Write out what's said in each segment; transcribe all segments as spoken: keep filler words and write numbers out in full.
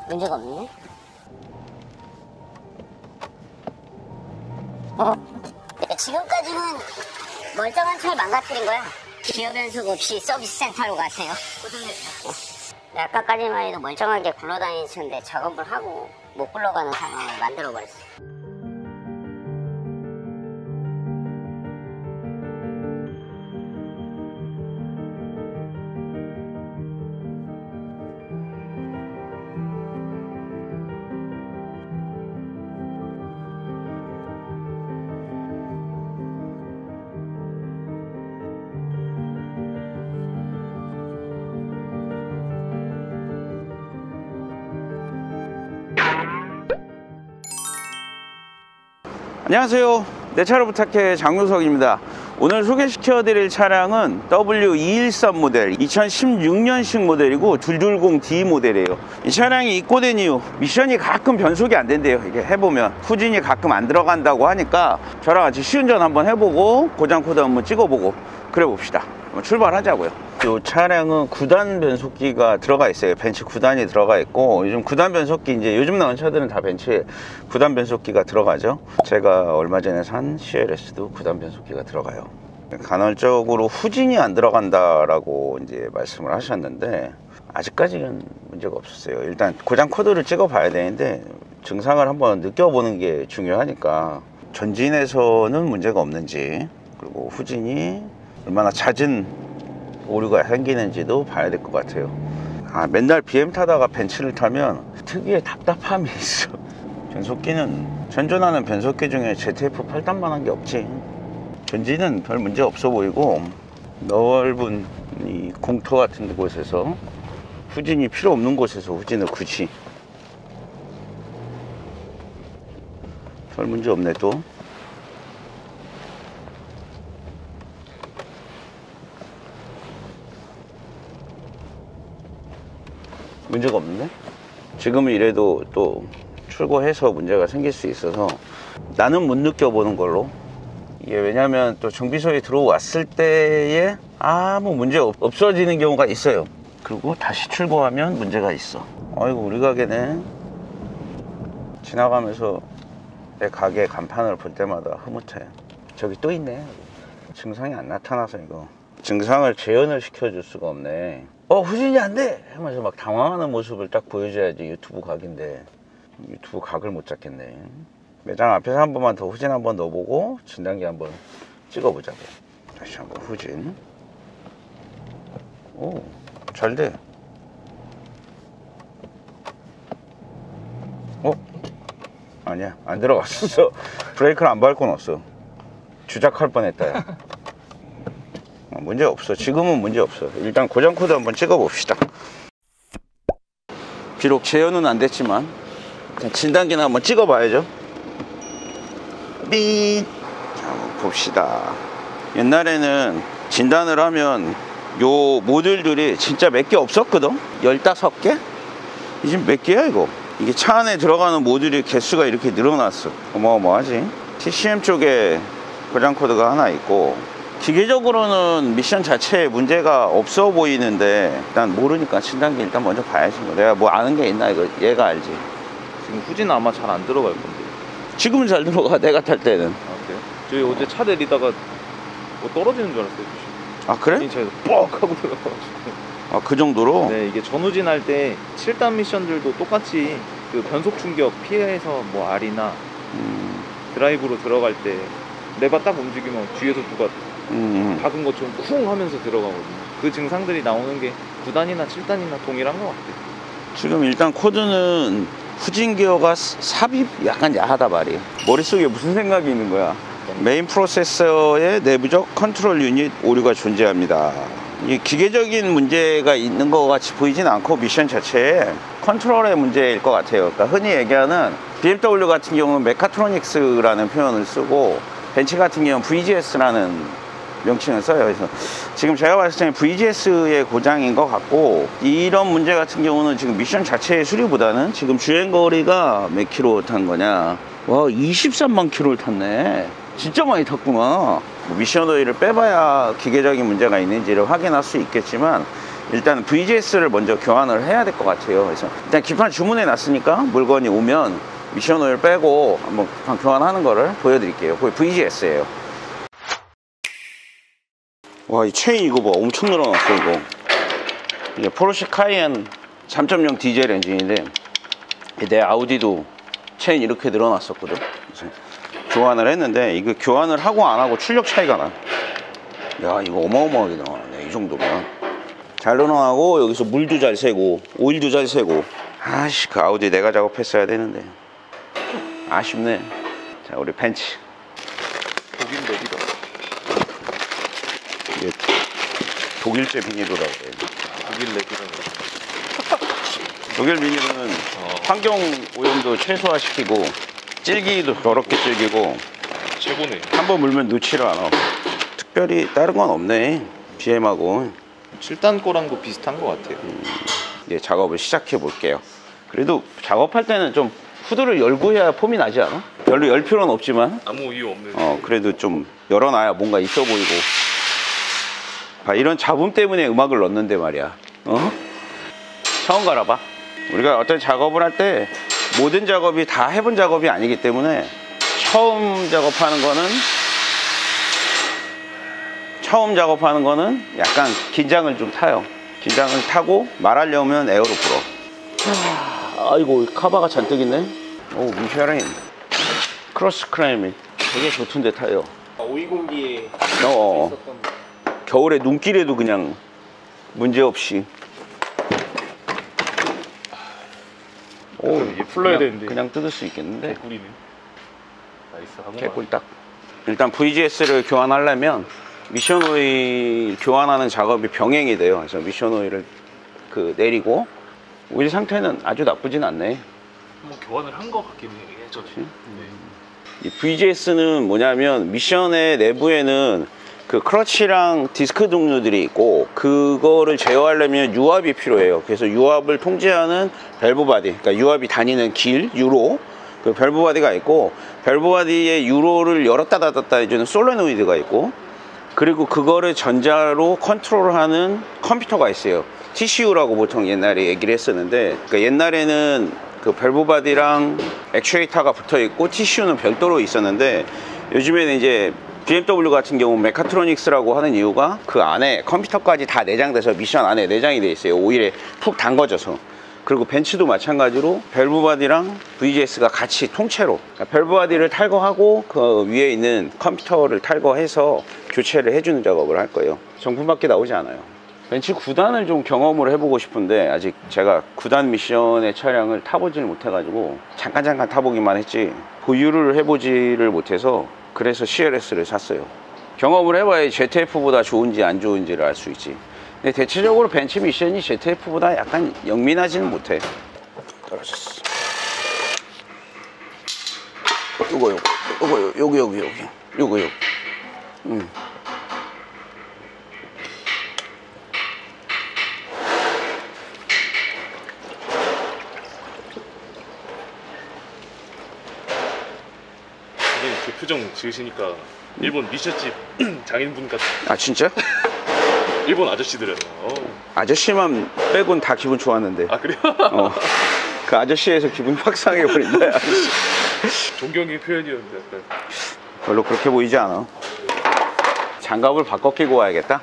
문제가 없네. 어? 지금까지는 멀쩡한 차를 망가뜨린 거야. 기어 변속 없이 서비스 센터로 가세요. 네. 아까까지만 해도 멀쩡하게 굴러다니는데 작업을 하고 못 굴러가는 상황을 만들어버렸어. 안녕하세요. 내 차를 부탁해 장유석입니다. 오늘 소개시켜 드릴 차량은 더블유 이백십삼 모델 이천십육 년식 모델이고 이백이십 디 모델이에요. 이 차량이 입고된 이유, 미션이 가끔 변속이 안 된대요. 이게 해보면 후진이 가끔 안 들어간다고 하니까 저랑 같이 시운전 한번 해보고 고장 코드 한번 찍어보고 그래 봅시다. 출발하자고요. 이 차량은 구 단 변속기가 들어가 있어요. 벤츠 구 단이 들어가 있고, 요즘 구 단 변속기, 이제 요즘 나온 차들은 다 벤츠에 구 단 변속기가 들어가죠. 제가 얼마 전에 산 씨엘에스도 구 단 변속기가 들어가요. 간헐적으로 후진이 안 들어간다라고 이제 말씀을 하셨는데 아직까지는 문제가 없었어요. 일단 고장 코드를 찍어 봐야 되는데 증상을 한번 느껴보는 게 중요하니까 전진에서는 문제가 없는지, 그리고 후진이 얼마나 잦은 오류가 생기는지도 봐야 될 것 같아요. 아, 맨날 비엠 타다가 벤츠를 타면 특유의 답답함이 있어. 변속기는, 전전하는 변속기 중에 제트에프 팔 단만 한 게 없지. 전진은 별 문제 없어 보이고, 넓은 이 공터 같은 곳에서, 후진이 필요 없는 곳에서 후진을 굳이, 별 문제 없네. 또 문제가 없는데? 지금은 이래도 또 출고해서 문제가 생길 수 있어서 나는 못 느껴보는 걸로. 이게 왜냐면 또 정비소에 들어왔을 때에 아무 문제 없, 없어지는 경우가 있어요. 그리고 다시 출고하면 문제가 있어. 아이고, 우리 가게네. 지나가면서 내 가게 간판을 볼 때마다 흐뭇해. 저기 또 있네. 증상이 안 나타나서 이거 증상을 재현을 시켜줄 수가 없네. 어, 후진이 안 돼! 하면서 막 당황하는 모습을 딱 보여줘야지 유튜브 각인데 유튜브 각을 못 잡겠네. 매장 앞에서 한 번만 더 후진 한번 넣어보고 진단기 한번 찍어보자고. 다시 한번 후진. 오, 잘 돼. 어? 아니야, 안 들어갔어. 브레이크를 안 밟고 넣었어. 주작할 뻔했다, 야. 문제 없어. 지금은 문제 없어. 일단 고장 코드 한번 찍어 봅시다. 비록 재현은 안 됐지만 일단 진단기는 한번 찍어 봐야죠. 삐. 자, 한번 봅시다. 옛날에는 진단을 하면 요 모듈들이 진짜 몇 개 없었거든. 열다섯 개? 이제 몇 개야 이거? 이게 차 안에 들어가는 모듈이 개수가 이렇게 늘어났어. 어마어마하지. 티씨엠 쪽에 고장 코드가 하나 있고, 기계적으로는 미션 자체에 문제가 없어 보이는데 일단 모르니까 진단기 일단 먼저 봐야지. 뭐 내가 뭐 아는 게 있나 이거 얘가 알지. 지금 후진 아마 잘 안 들어갈 건데. 지금은 잘 들어가. 내가 탈 때는. 아, 그래요? 저희 어제 차 내리다가 뭐 떨어지는 줄 알았어요. 아, 그래? 이 차에서 뻑 하고 들어가가지고. 아, 그 정도로? 네, 이게 전후진 할 때 칠 단 미션들도 똑같이 그 변속 충격 피해서 뭐 R이나 음. 드라이브로 들어갈 때 레바 딱 움직이면 뒤에서 누가 음. 박은 것처럼 쿵 하면서 들어가거든요. 그 증상들이 나오는 게 구 단이나 칠 단이나 동일한 것 같아요. 지금 일단 코드는 후진 기어가 삽입 약간 야하다 말이에요. 머릿속에 무슨 생각이 있는 거야? 메인 프로세서의 내부적 컨트롤 유닛 오류가 존재합니다. 이 기계적인 문제가 있는 것 같이 보이진 않고 미션 자체에 컨트롤의 문제일 것 같아요. 그러니까 흔히 얘기하는 비엠더블유 같은 경우는 메카트로닉스라는 표현을 쓰고, 벤츠 같은 경우는 브이지에스라는 명칭을 써요. 그래서 지금 제가 봤을 때는 브이지에스의 고장인 것 같고, 이런 문제 같은 경우는 지금 미션 자체의 수리보다는 지금 주행거리가 몇 킬로 탄 거냐. 와, 이십삼만 킬로를 탔네. 진짜 많이 탔구나. 미션 오일을 빼봐야 기계적인 문제가 있는지를 확인할 수 있겠지만 일단 브이지에스를 먼저 교환을 해야 될 것 같아요. 그래서 일단 기판 주문해 놨으니까 물건이 오면 미션 오일 빼고 한번 기판 교환하는 거를 보여드릴게요. 그게 브이지에스예요. 와, 이 체인 이거 봐. 엄청 늘어났어 이거. 이게 포르쉐 카이엔 삼 점 영 디젤 엔진인데 내 아우디도 체인 이렇게 늘어났었거든. 그래서 교환을 했는데 이거 교환을 하고 안 하고 출력 차이가 나. 야, 이거 어마어마하게 늘어나네. 이 정도면 잘 늘어나고 여기서 물도 잘 새고 오일도 잘 새고. 아씨, 그 아우디 내가 작업했어야 되는데 아쉽네. 자, 우리 벤츠 독일 랩이다. 이게 독일제 비닐이라고 해요. 독일 랩이라고. 독일 비닐은 어. 환경 오염도 최소화시키고 찔기도 더럽게 찔기고 최고네. 한번 물면 놓지를 않아. 특별히 다른 건 없네. 비엠하고 칠 단 거랑도 비슷한 것 같아요. 이제 작업을 시작해 볼게요. 그래도 작업할 때는 좀 후드를 열고 해야 폼이 나지 않아? 별로 열 필요는 없지만 아무 이유 없는. 어 그래도 좀 열어놔야 뭔가 있어 보이고. 아, 이런 잡음 때문에 음악을 넣는데 말이야. 어? 처음 갈아봐. 우리가 어떤 작업을 할 때 모든 작업이 다 해본 작업이 아니기 때문에 처음 작업하는 거는 처음 작업하는 거는 약간 긴장을 좀 타요. 긴장을 타고 말하려면 에어로 불어. 아, 아이고, 카바가 잔뜩 있네. 오, 미쉐린 크로스 크라임이 되게 좋던데 타요. 오이공기에 어, 겨울에 눈길에도 그냥 문제없이. 오, 얘 풀러야 그냥, 되는데. 그냥 뜯을 수 있겠는데. 개꿀이네. 나이스. 한 번만. 개꿀딱. 일단 브이지에스를 교환하려면 미션 오일 교환하는 작업이 병행이 돼요. 그래서 미션 오일을 그 내리고 오일 상태는 아주 나쁘진 않네. 한번 교환을 한 것 같긴 해. 저도. 네. 이 브이지에스는 뭐냐면 미션의 내부에는 그 크러치랑 디스크 종류들이 있고 그거를 제어하려면 유압이 필요해요. 그래서 유압을 통제하는 밸브 바디, 그러니까 유압이 다니는 길, 유로, 그 밸브 바디가 있고 밸브 바디의 유로를 열었다 닫았다 해주는 솔레노이드가 있고 그리고 그거를 전자로 컨트롤하는 컴퓨터가 있어요. 티씨유라고 보통 옛날에 얘기를 했었는데 그러니까 옛날에는 그 밸브 바디랑 액추에이터가 붙어 있고 티씨유는 별도로 있었는데 요즘에는 이제 비엠더블유 같은 경우 메카트로닉스라고 하는 이유가 그 안에 컴퓨터까지 다 내장돼서 미션 안에 내장이 돼 있어요. 오일에 푹 담궈져서. 그리고 벤츠도 마찬가지로 밸브 바디랑 브이지에스가 같이 통째로 그러니까 밸브 바디를 탈거하고 그 위에 있는 컴퓨터를 탈거해서 교체를 해주는 작업을 할 거예요. 정품밖에 나오지 않아요. 벤츠 구 단을 좀 경험을 해보고 싶은데 아직 제가 구 단 미션의 차량을 타보지를 못해가지고 잠깐 잠깐 타보기만 했지 보유를 해보지를 못해서 그래서 씨엘에스를 샀어요. 경험을 해봐야 제트에프보다 좋은지 안 좋은지를 알 수 있지. 근데 대체적으로 벤츠 미션이 제트에프보다 약간 영민하지는 못해. 떨어졌어. 요거 요거 요거 요거 여기 여기 요거 요거. 음. 그 표정 지으시니까 일본 미션집 장인분 같은. 아 진짜? 일본 아저씨들은. 어. 아저씨만 빼곤 다 기분 좋았는데. 아 그래요? 어. 그 아저씨에서 기분이 확 상해버린다. 존경의 표현이었는데 약간. 별로 그렇게 보이지 않아. 장갑을 바꿔 끼고 와야겠다.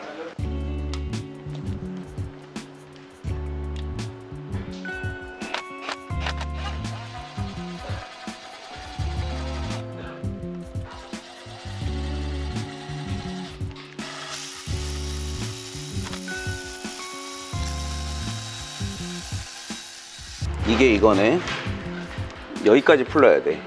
이게 이거네. 여기까지 풀러야 돼.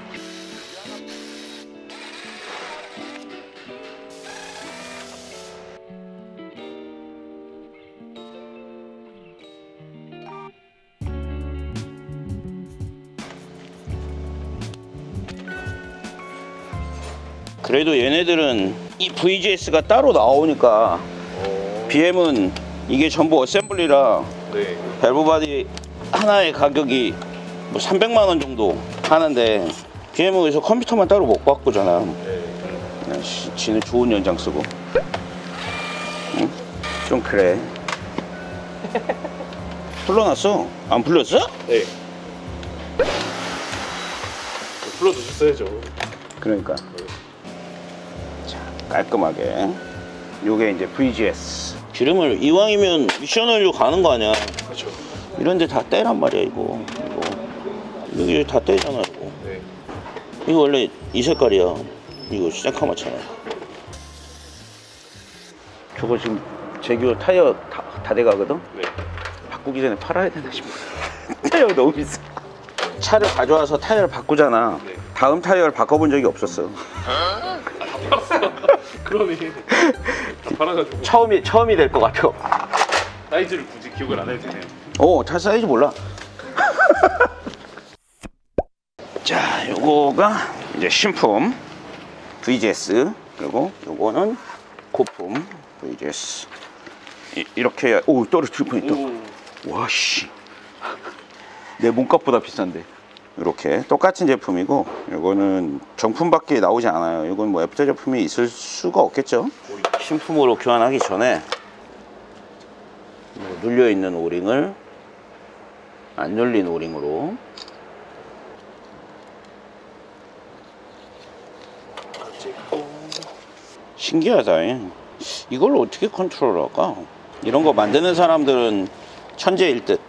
그래도 얘네들은 이 브이지에스가 따로 나오니까 비엠은 이게 전부 어셈블리라 네. 밸브 바디 하나의 가격이 뭐 삼백만 원 정도 하는데 비엠은 여기서 컴퓨터만 따로 못 바꾸잖아. 네. 씨, 지는 좋은 연장 쓰고. 응? 좀 그래. 풀러놨어. 안 풀렸어? 네. 풀어주셨어야죠. 그러니까. 자, 깔끔하게. 요게 이제 브이지에스. 기름을 이왕이면 미션 오일로 가는 거 아니야. 그렇죠. 이런데 다 떼란 말이야 이거. 이거 여기 다 떼잖아 이거. 네. 이거 원래 이 색깔이야. 이거 새카맣잖아. 저거 지금 제규어 타이어 다, 다 돼가거든? 네. 바꾸기 전에 팔아야 되나 싶어. 타이어가 너무 비싸. 차를 가져와서 타이어를 바꾸잖아. 네. 다음 타이어를 바꿔본 적이 없었어. 아, 다 팔았어. 그러네. 다 팔아가지고. 처음이 처음이 될 것 같아. 사이즈를 굳이 기억을 안 해도 되네요. 오, 차 사이즈 몰라. 자, 요거가 이제 신품 브이지에스, 그리고 요거는 고품 브이지에스. 이, 이렇게 해야, 오, 떨어질 뻔했다. 와씨, 내 몸값보다 비싼데. 이렇게 똑같은 제품이고, 요거는 정품밖에 나오지 않아요. 이건 뭐 애프터 제품이 있을 수가 없겠죠. 신품으로 교환하기 전에 뭐 눌려 있는 오링을 안 눌린 오링으로 신기하다. 이걸 어떻게 컨트롤할까? 이런 거 만드는 사람들은 천재일 듯.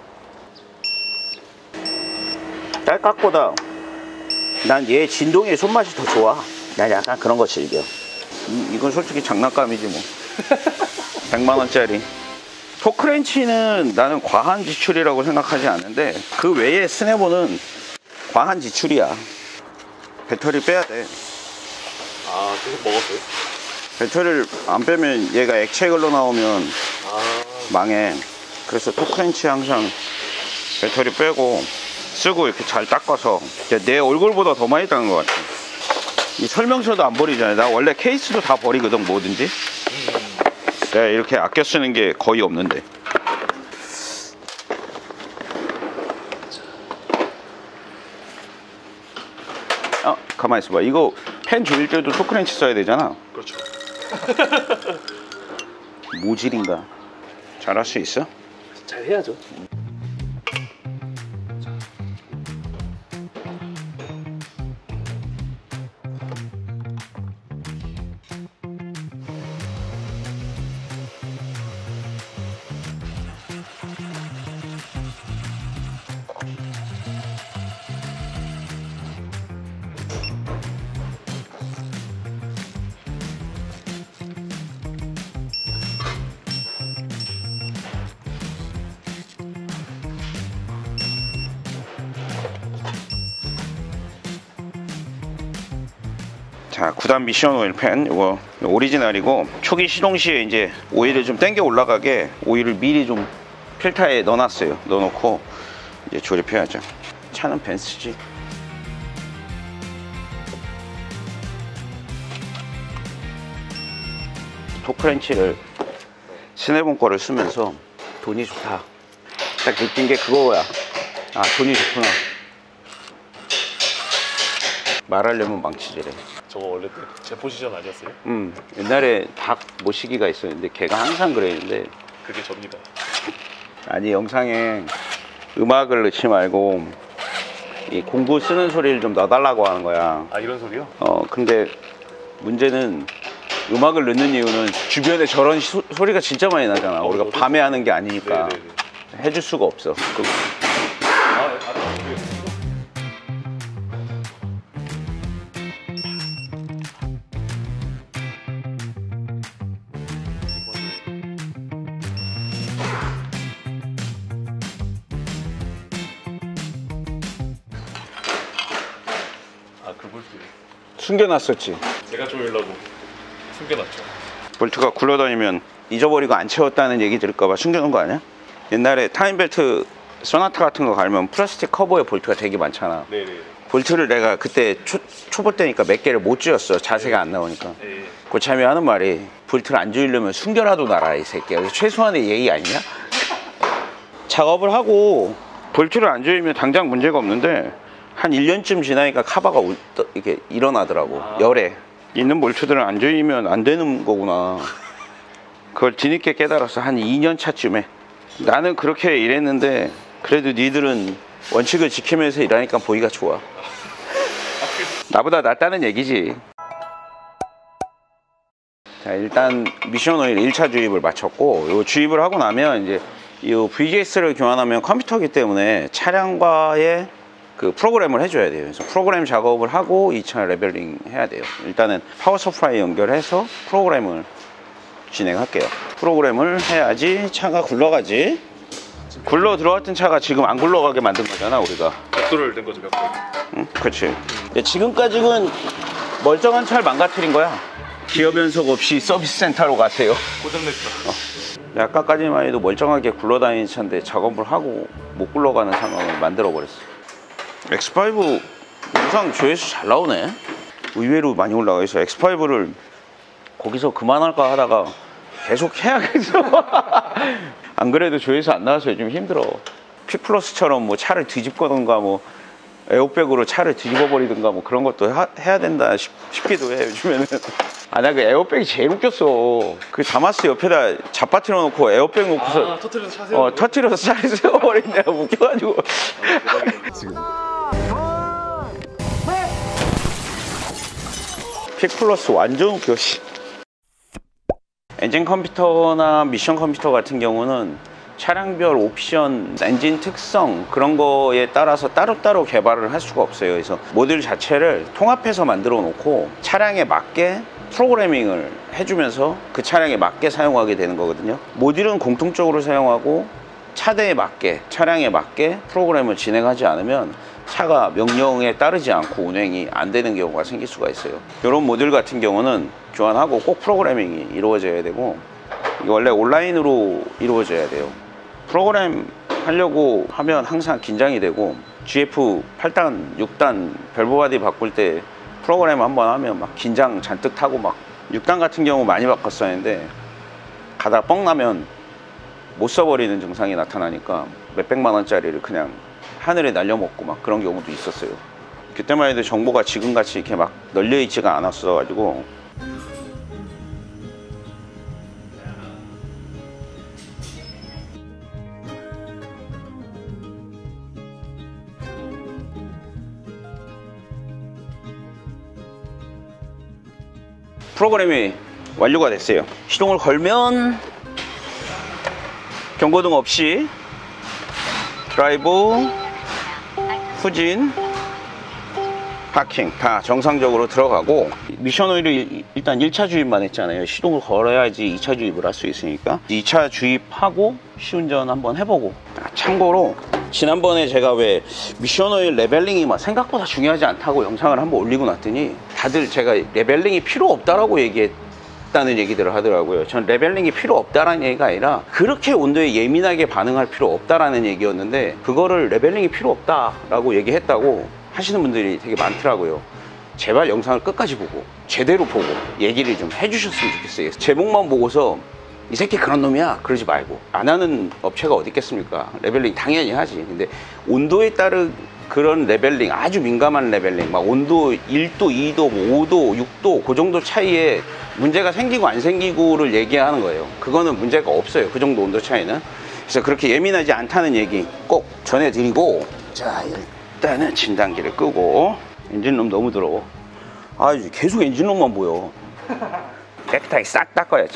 딸깍보다 난 얘 진동의 손맛이 더 좋아. 난 약간 그런 거 즐겨. 이, 이건 솔직히 장난감이지 뭐. 백만 원짜리. 토크렌치는 나는 과한 지출이라고 생각하지 않는데, 그 외에 스네보는 과한 지출이야. 배터리 빼야 돼. 아, 계속 먹었어요? 배터리를 안 빼면 얘가 액체 걸로 나오면 아, 망해. 그래서 토크렌치 항상 배터리 빼고 쓰고 이렇게 잘 닦아서 내 얼굴보다 더 많이 닦은 것 같아. 이 설명서도 안 버리잖아요. 나 원래 케이스도 다 버리거든, 뭐든지. 내가 이렇게 아껴 쓰는 게 거의 없는데. 아, 가만히 있어봐. 이거 펜 조일 때도 토크렌치 써야 되잖아. 그렇죠. 모질인가? 잘할 수 있어? 잘 해야죠. 자, 구단 미션 오일 펜, 이거 오리지널이고, 초기 시동 시에 이제 오일을 좀 땡겨 올라가게 오일을 미리 좀 필터에 넣어놨어요. 넣어놓고 이제 조립해야죠. 차는 벤츠지. 토크렌치를 스네본 거를 쓰면서 돈이 좋다 딱 느낀 게 그거야. 아, 돈이 좋구나. 말하려면 망치질해. 저거 원래 제 포지션 아니었어요? 음, 옛날에 박 모시기가 있었는데 걔가 항상 그랬는데, 그게 접니다. 아니 영상에 음악을 넣지 말고 이 공구 쓰는 소리를 좀 넣어달라고 하는 거야. 아, 이런 소리요? 어, 근데 문제는 음악을 넣는 이유는 주변에 저런 소, 소리가 진짜 많이 나잖아. 어, 우리가 어디? 밤에 하는 게 아니니까. 네네네. 해줄 수가 없어. 그, 아, 아, 그래요? 아, 그 볼트 숨겨놨었지. 제가 조이려고 숨겨놨죠. 볼트가 굴러다니면 잊어버리고 안 채웠다는 얘기 들을까봐 숨겨놓은 거 아니야? 옛날에 타임벨트 소나타 같은 거 갈면 플라스틱 커버에 볼트가 되게 많잖아. 네네. 볼트를 내가 그때 초, 초보 때니까 몇 개를 못 쥐었어. 자세가 안 나오니까. 네. 고참이 하는 말이, 볼트를 안 조이려면 숨겨라도 놔라 이 새끼야. 최소한의 예의 아니냐? 작업을 하고 볼트를 안 조이면 당장 문제가 없는데 한 일 년쯤 지나니까 카바가 우, 이렇게 일어나더라고. 아. 열에 있는 볼트들은 안 조이면 안 되는 거구나. 그걸 뒤늦게 깨달아서 한 이 년 차쯤에 나는 그렇게 일했는데 그래도 니들은 원칙을 지키면서 일하니까 보기가 좋아. 나보다 낫다는 얘기지. 자, 일단 미션 오일 일 차 주입을 마쳤고, 요 주입을 하고 나면 이제 이 브이지에스를 교환하면 컴퓨터기 때문에 차량과의 그 프로그램을 해줘야 돼요. 그래서 프로그램 작업을 하고 이 차 레벨링 해야 돼요. 일단은 파워 서플라이 연결해서 프로그램을 진행할게요. 프로그램을 해야지 차가 굴러가지. 굴러 들어왔던 차가 지금 안 굴러가게 만든 거잖아, 우리가. 벽돌을 된 거죠, 벽돌. 응, 그렇지. 지금까지는 멀쩡한 차를 망가뜨린 거야. 기어 변속 없이 서비스 센터로 가세요. 고장냈다. 어. 아까까지만 해도 멀쩡하게 굴러다니는 차인데 작업을 하고 못 굴러가는 상황을 만들어 버렸어. 엑스 파이브 영상 조회수 잘 나오네. 의외로 많이 올라가 있어. 엑스 파이브를 거기서 그만할까 하다가 계속 해야겠어. 안 그래도 조회수 안 나와서 요즘 힘들어. 퀵플러스처럼 뭐 차를 뒤집거든가 뭐 에어백으로 차를 뒤집어 버리든가 뭐 그런 것도 하, 해야 된다 싶, 싶기도 해 요즘에는. 아, 나 그 에어백이 제일 웃겼어. 그 다마스 옆에다 잡아뜨려 놓고 에어백 놓고서 아, 터트려서 차 세워. 어, 터트려서 차를 세워버린 내가 웃겨가지고. 지금. 퀵플러스 완전 웃겨. 씨. 엔진 컴퓨터나 미션 컴퓨터 같은 경우는 차량별 옵션, 엔진 특성 그런 거에 따라서 따로따로 개발을 할 수가 없어요. 그래서 모듈 자체를 통합해서 만들어 놓고 차량에 맞게 프로그래밍을 해주면서 그 차량에 맞게 사용하게 되는 거거든요. 모듈은 공통적으로 사용하고 차대에 맞게, 차량에 맞게 프로그램을 진행하지 않으면 차가 명령에 따르지 않고 운행이 안 되는 경우가 생길 수가 있어요. 이런 모듈 같은 경우는 교환하고 꼭 프로그래밍이 이루어져야 되고, 이게 원래 온라인으로 이루어져야 돼요. 프로그램 하려고 하면 항상 긴장이 되고, 지에프 팔 단, 육 단 밸브 바디 바꿀 때 프로그램 한번 하면 막 긴장 잔뜩 타고, 막 육 단 같은 경우 많이 바꿨었는데 가다가 뻥 나면 못 써버리는 증상이 나타나니까 몇백만 원짜리를 그냥 하늘에 날려먹고 막 그런 경우도 있었어요. 그때만 해도 정보가 지금같이 이렇게 막 널려있지가 않았어 가지고. 프로그램이 완료가 됐어요. 시동을 걸면 경고등 없이 드라이브, 후진, 파킹 다 정상적으로 들어가고, 미션 오일을 일단 일 차 주입만 했잖아요. 시동을 걸어야지 이 차 주입을 할 수 있으니까 이 차 주입하고 시운전 한번 해보고. 참고로 지난번에 제가 왜 미션 오일 레벨링이 막 생각보다 중요하지 않다고 영상을 한번 올리고 났더니 다들 제가 레벨링이 필요 없다라고 얘기했다는 얘기들을 하더라고요. 전 레벨링이 필요 없다라는 얘기가 아니라 그렇게 온도에 예민하게 반응할 필요 없다라는 얘기였는데, 그거를 레벨링이 필요 없다라고 얘기했다고 하시는 분들이 되게 많더라고요. 제발 영상을 끝까지 보고 제대로 보고 얘기를 좀 해주셨으면 좋겠어요. 제목만 보고서 이 새끼 그런 놈이야 그러지 말고. 안 하는 업체가 어디 있겠습니까? 레벨링 당연히 하지. 근데 온도에 따른 그런 레벨링, 아주 민감한 레벨링, 막 온도 일 도, 이 도, 뭐 오 도, 육 도 그 정도 차이에 문제가 생기고 안 생기고를 얘기하는 거예요. 그거는 문제가 없어요, 그 정도 온도 차이는. 그래서 그렇게 예민하지 않다는 얘기 꼭 전해드리고, 자 일단은 진단기를 끄고. 엔진룸 너무 더러워. 아 계속 엔진룸만 보여. 깨끗하게 싹 닦아야지.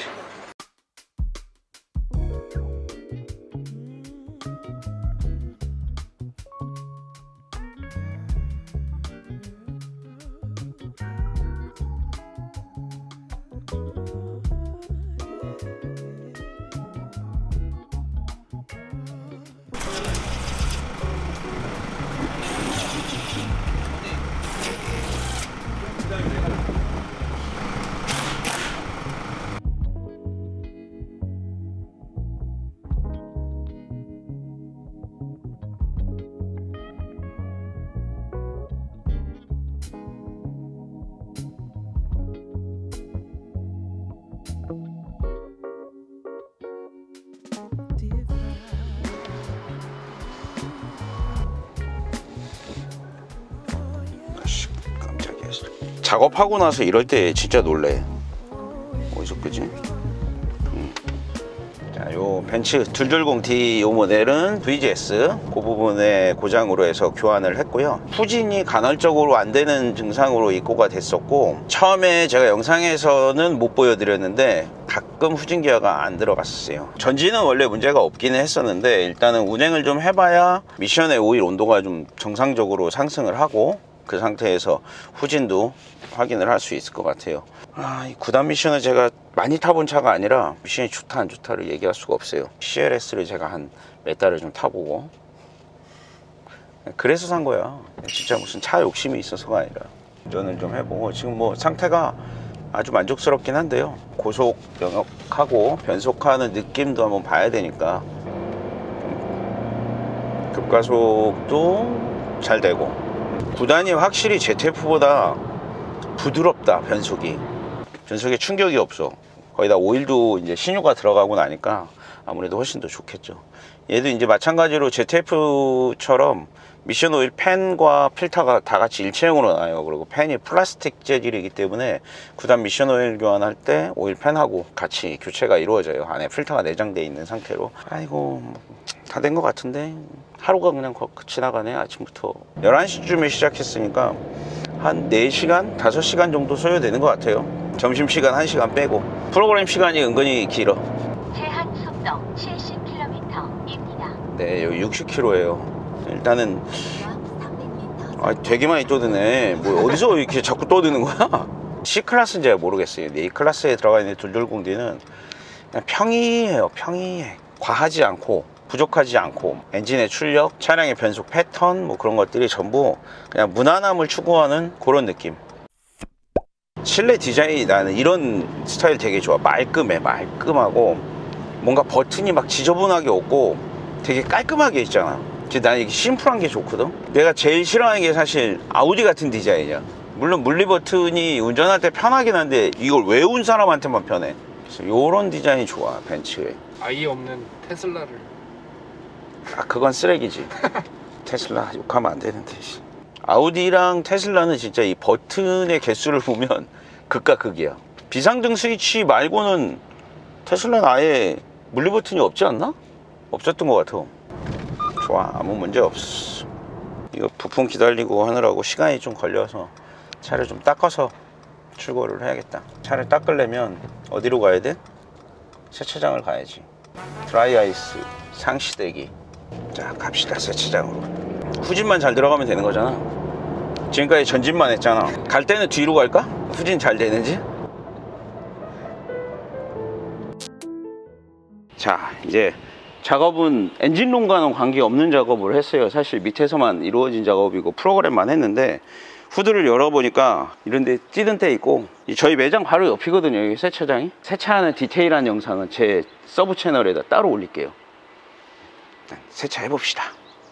깜짝이야. 작업하고 나서 이럴 때 진짜 놀래. 어디서 끄지? 음. 자, 요 벤츠 둘둘공 디 이 모델은 브이지에스 그 부분에 고장으로 해서 교환을 했고요. 후진이 간헐적으로 안 되는 증상으로 입고가 됐었고, 처음에 제가 영상에서는 못 보여드렸는데 가끔 후진 기어가 안 들어갔었어요. 전지는 원래 문제가 없기는 했었는데, 일단은 운행을 좀 해봐야 미션의 오일 온도가 좀 정상적으로 상승을 하고, 그 상태에서 후진도 확인을 할 수 있을 것 같아요. 아, 이 구단 미션을 제가 많이 타본 차가 아니라 미션이 좋다 안 좋다를 얘기할 수가 없어요. 씨엘에스를 제가 한 몇 달을 좀 타보고, 그래서 산 거야. 진짜 무슨 차 욕심이 있어서가 아니라 운전을 좀 해보고, 지금 뭐 상태가 아주 만족스럽긴 한데요. 고속 영역하고 변속하는 느낌도 한번 봐야 되니까 급가속도 잘 되고, 구단이 확실히 제트에프보다 부드럽다. 변속이 변속에 충격이 없어. 거기다 오일도 이제 신유가 들어가고 나니까 아무래도 훨씬 더 좋겠죠. 얘도 이제 마찬가지로 제트에프처럼 미션 오일 팬과 필터가 다 같이 일체형으로 나와요. 그리고 팬이 플라스틱 재질이기 때문에 구단 미션 오일 교환할 때 오일 팬하고 같이 교체가 이루어져요. 안에 필터가 내장되어 있는 상태로. 아이고, 다 된 것 같은데 하루가 그냥 지나가네. 아침부터 열한 시쯤에 시작했으니까 한 네 시간, 다섯 시간 정도 소요되는 것 같아요. 점심시간 한 시간 빼고. 프로그램 시간이 은근히 길어. 제한 속도 칠십 킬로미터입니다. 네, 여기 육십 킬로미터예요. 일단은 아, 되게 많이 떠드네. 뭐 어디서 이렇게 자꾸 떠드는 거야? C클래스는 제가 모르겠어요. 근데 A클래스에 들어가 있는 둘둘공 디는 그냥 평이해요. 평이해. 과하지 않고 부족하지 않고, 엔진의 출력, 차량의 변속 패턴, 뭐 그런 것들이 전부 그냥 무난함을 추구하는 그런 느낌. 실내 디자인이, 나는 이런 스타일 되게 좋아. 말끔해. 말끔하고 뭔가 버튼이 막 지저분하게 없고 되게 깔끔하게 있잖아. 나는 이게 심플한 게 좋거든. 내가 제일 싫어하는 게 사실 아우디 같은 디자인이야. 물론 물리 버튼이 운전할 때 편하긴 한데 이걸 외운 사람한테만 편해. 그래서 이런 디자인이 좋아. 벤츠에 아예 없는 테슬라를. 아, 그건 쓰레기지. 테슬라 욕하면 안 되는데. 아우디랑 테슬라는 진짜 이 버튼의 개수를 보면 극과 극이야. 비상등 스위치 말고는 테슬라는 아예 물리 버튼이 없지 않나? 없었던 것 같아. 좋아, 아무 문제 없어. 이거 부품 기다리고 하느라고 시간이 좀 걸려서 차를 좀 닦아서 출고를 해야겠다. 차를 닦으려면 어디로 가야 돼? 세차장을 가야지. 드라이 아이스 상시대기. 자, 갑시다. 세차장으로. 후진만 잘 들어가면 되는 거잖아. 지금까지 전진만 했잖아. 갈 때는 뒤로 갈까? 후진 잘 되는지. 자, 이제 작업은 엔진룸과는 관계없는 작업을 했어요. 사실 밑에서만 이루어진 작업이고 프로그램만 했는데, 후드를 열어보니까 이런 데 찌든 데 있고, 저희 매장 바로 옆이거든요. 여기 세차장이. 세차하는 디테일한 영상은 제 서브 채널에다 따로 올릴게요. 세차해봅시다.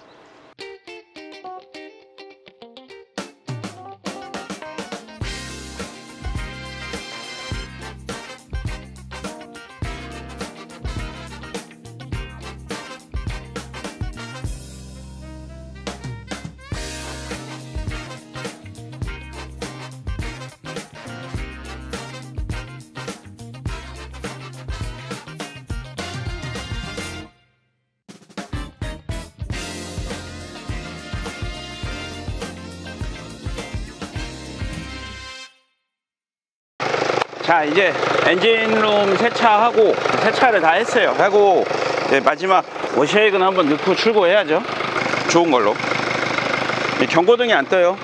자, 이제 엔진룸 세차하고, 세차를 다 했어요. 하고 이제 마지막 워셔액은 한번 넣고 출고해야죠. 좋은 걸로. 경고등이 안 떠요.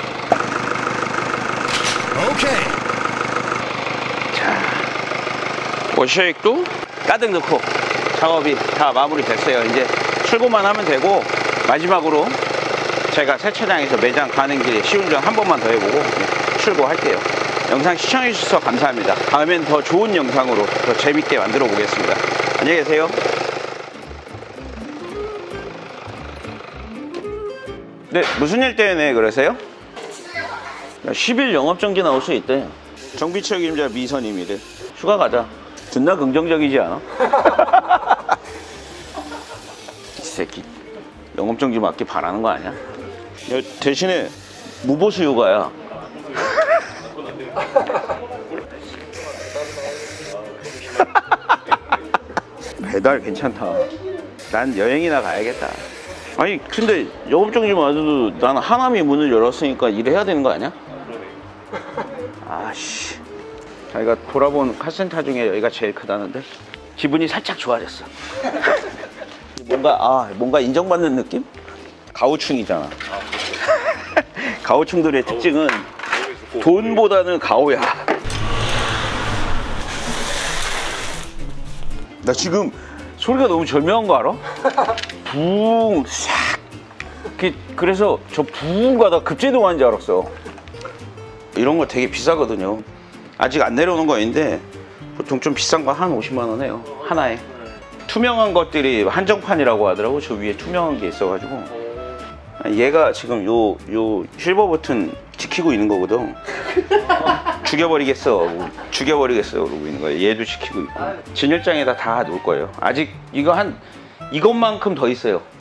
오케이. 자, 워셔액도 가득 넣고 작업이 다 마무리 됐어요. 이제 출고만 하면 되고, 마지막으로 제가 세차장에서 매장 가는 길에 시운전 한 번만 더 해보고 출고할게요. 영상 시청해주셔서 감사합니다. 다음엔 더 좋은 영상으로 더 재밌게 만들어 보겠습니다. 안녕히 계세요. 네, 무슨 일 때문에 그러세요? 십 일 영업정지 나올 수 있대. 정비 책임자 미선임이래. 휴가 가자. 존나 긍정적이지 않아? 이 새끼 영업정지 맞기 바라는 거 아니야? 대신에 무보수 휴가야. 배달 괜찮다. 난 여행이나 가야겠다. 아니 근데 영업정지 맞아도 나는 하남이 문을 열었으니까 일해야 되는 거 아니야? 아씨, 자기가 돌아본 카센터 중에 여기가 제일 크다는데 기분이 살짝 좋아졌어. 뭔가 아 뭔가 인정받는 느낌? 가오충이잖아. 가오충들의 특징은 돈보다는 가오야. 나 지금 소리가 너무 절묘한 거 알아? 붕, 싹. 그래서 저 붕가 나 급제동하는 줄 알았어. 이런 거 되게 비싸거든요. 아직 안 내려오는 거 아닌데 보통 좀 비싼 거 한 오십만 원 해요. 하나에. 투명한 것들이 한정판이라고 하더라고. 저 위에 투명한 게 있어가지고. 얘가 지금 요, 요 실버 버튼 지키고 있는 거거든. 죽여버리겠어. 죽여버리겠어. 그러고 있는 거예요. 얘도 지키고 있고. 진열장에다 다 놓을 거예요. 아직 이거 한, 이것만큼 더 있어요.